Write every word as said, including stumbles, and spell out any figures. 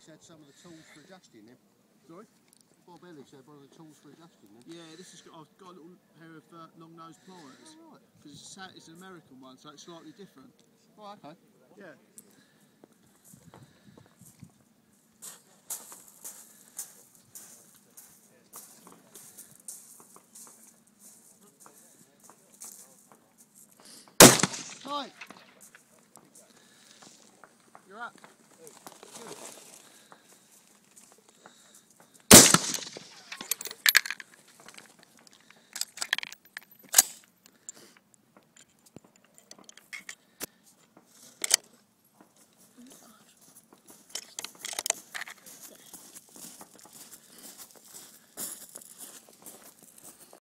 said some of the tools for adjusting them. Sorry? Bob Ellis said one of the tools for adjusting them. Yeah, this has got, I've got a little pair of uh, long nose pliers. Oh, right. Because it's, a, it's an American one, so it's slightly different. Oh, okay. Yeah. Right. You're up. Good.